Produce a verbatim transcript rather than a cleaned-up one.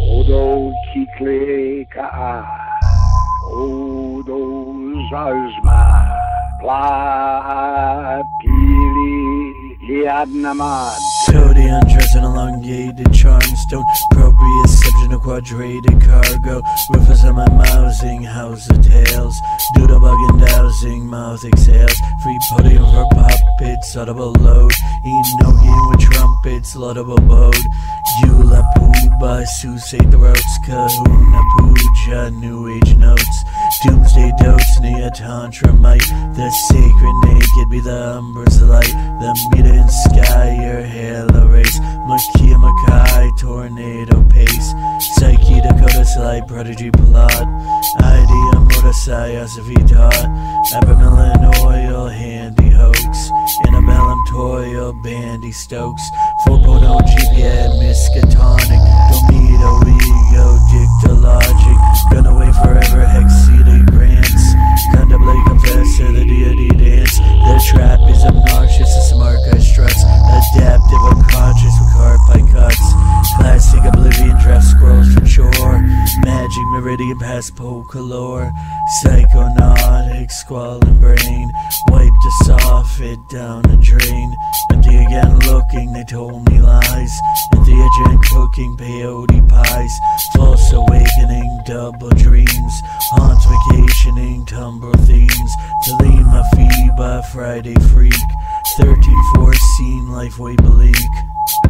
Odo kikle ka Odo zazma Pla pili liadnamat. So the undressed and elongated charms don't proprioception of quadrated cargo. Rufus on my mousing, house of tails. Doodle bug and dowsing, mouth exhales. Free podium for puppets, audible load. Enogian with trumpets, laudable bode. Eula Puba, Susei throats, Kahuna Puja, New Age notes. Doomsday dotes, Nia Tantra might. The sacred naked be the umbrous light. The meter in sky, your halo race. Makia Makai, tornado pace. Psyche Dakota Slide, prodigy plot. Idea Motasai, Asavitat. Abamelin oil, handy hoax. Annabellum toil, bandy stokes. four point oh G P A, miskatonic. Domido, ego, dictologic. Gonna wait forever, hexetic grants. Contemplate, confess to the deity dance. The trap is obnoxious, the smart guy struts. Adaptive, unconscious with card by cuts. Classic oblivion, draft scrolls from shore. Magic, meridian, past pocolore. Psychonautic, squalling brain. Wiped a soffit down the drain. Empty again looking, they told me lies. Empty again cooking, peyote pies. False awakening, double dreams. Haunts vacationing, tumble themes. Talima Phoeba, Friday freak. Thirteen foreseen, life way bleak.